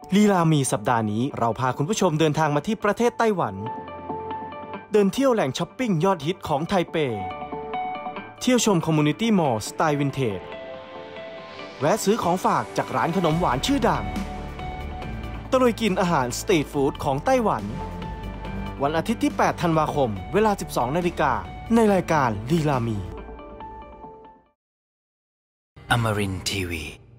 ลีลามีสัปดาห์นี้เราพาคุณผู้ชมเดินทางมาที่ประเทศไต้หวันเดินเที่ยวแหล่งช้อปปิ้งยอดฮิตของไทเปเที่ยวชมคอมมูนิตี้มอลล์สไตล์วินเทจแวะซื้อของฝากจากร้านขนมหวานชื่อดังตะลุยกินอาหารสตรีทฟู้ดของไต้หวันวันอาทิตย์ที่ 8 ธันวาคมเวลา 12 นาฬิกาในรายการลีลามี Amarin Tiwi